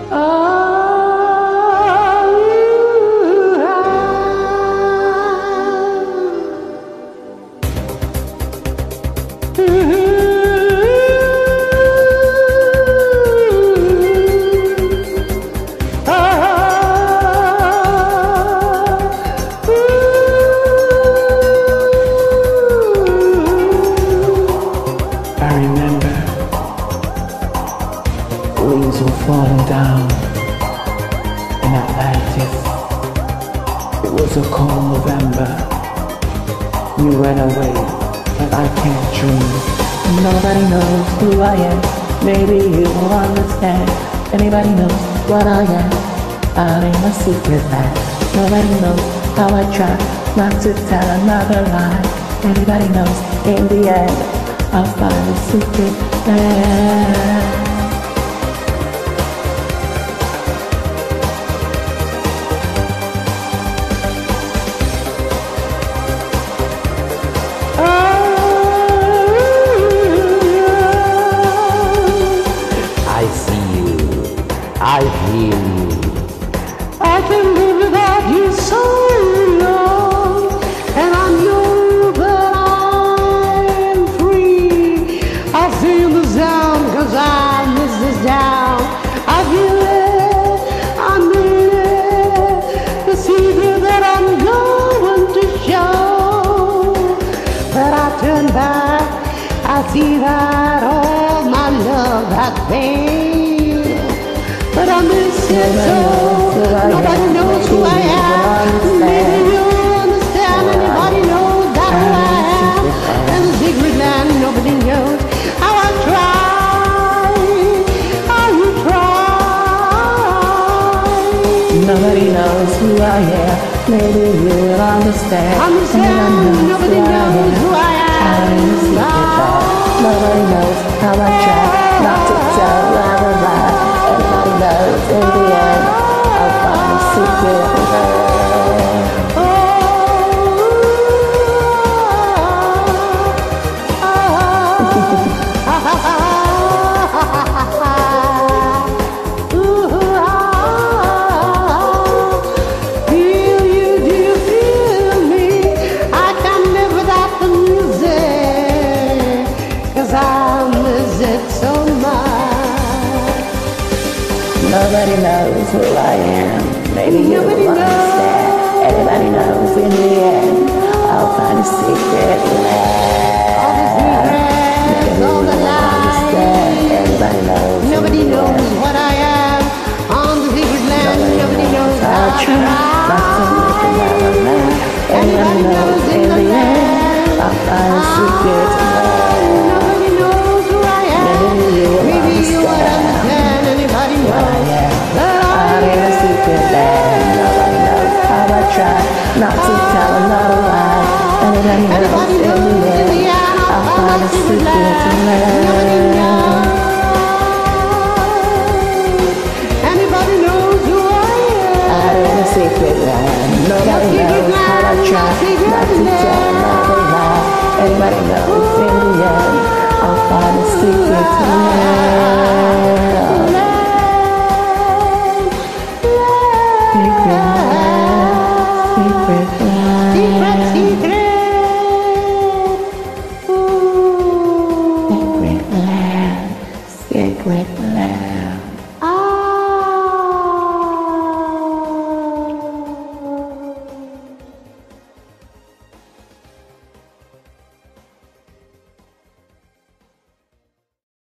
I remember leaves were falling down in Atlantis. It was a cold November. You went away, but I can't dream. Nobody knows who I am. Maybe you will understand. Anybody knows what I am. I'm in a secret land. Nobody knows how I try not to tell another lie. Anybody knows in the end I'll find a secret land. I see you, I feel you. I can live without you so long, and I know that I'm free. I feel the sound 'cause I miss this town. I feel it, I mean it, the secret that I'm going to show. But I turn back, I see that all my love has failed. But I miss it so. Nobody knows who I am. Maybe you understand. Anybody knows that who I am. And the secret land, nobody knows how I try. How you try. Nobody knows who I am. Maybe you will understand. Nobody knows who I am. Nobody knows how I try not to tell a lie. Everybody knows in the end I'll find a secret land. Feel you, do you feel me? I can't live without the music, 'cause I miss it so much. Nobody knows who I am. Maybe you Nobody will understand. Everybody knows in the end I'll find a secret land. All the secrets, all the lies. Everybody knows. Nobody knows what I am on the secret land. Nobody knows how I try. Everybody knows in the end I'll find a secret land. Nobody knows who I am. Maybe you would understand. Anybody knows that I'm in a secret land. Nobody knows how I try not to tell another lie. Anybody knows in the end I'll find a secret land. Anybody knows who I am. I'm in a secret land. Nobody knows how I try not to tell another lie. Anybody knows in the end I'll find a secret land. Secret land. Secret land. Secret, secret. Secret land. Secret land.